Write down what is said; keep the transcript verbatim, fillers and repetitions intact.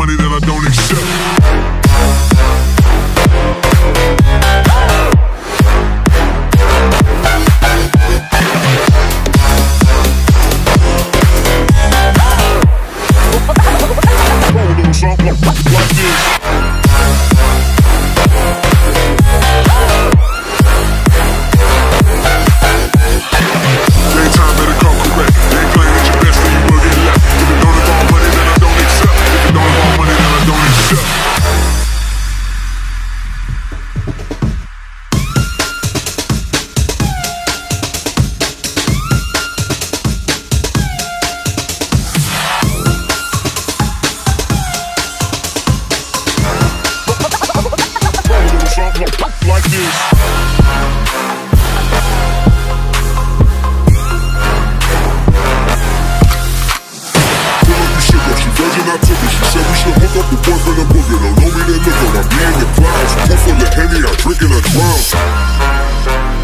money that I don't accept. Like this. Daytime better come correct. They ain't playing at your best, then you will get left. If it don't involve money, then I don't accept. If it don't involve money, then I don't accept. Like this. I took it. She said we should hook up the boyfriend and booger. Don't know me, they look up. I be in the clouds, full full of Henny, I drink and I drown.